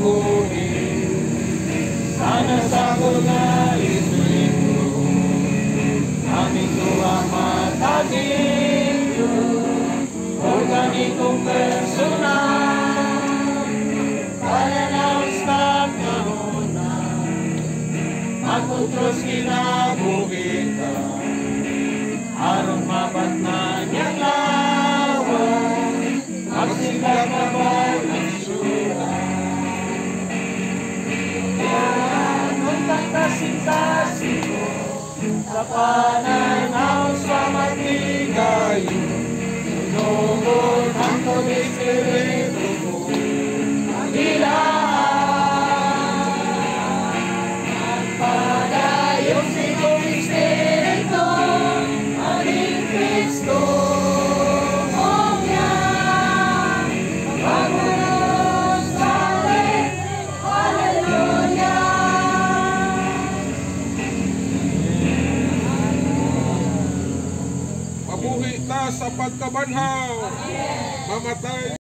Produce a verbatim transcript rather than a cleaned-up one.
sinaguhin. Sana sa mga isuin ko, aming tuwa matagin, organikong personal, pananaos na kahuna, magputros kinabuhin ka, aron mabat na niyang lawan, magsigla ka ba ng syulan. Tasin-tasin ko sa pananaw sa matigayo, sunugod ang pag-espiritu ko, ilaan at padayo si kong espiritu, aming Kristo, Omya, Panginoon sa rin, Hallelujah. Mabuhi ta sa pagkabanhaw, mamatay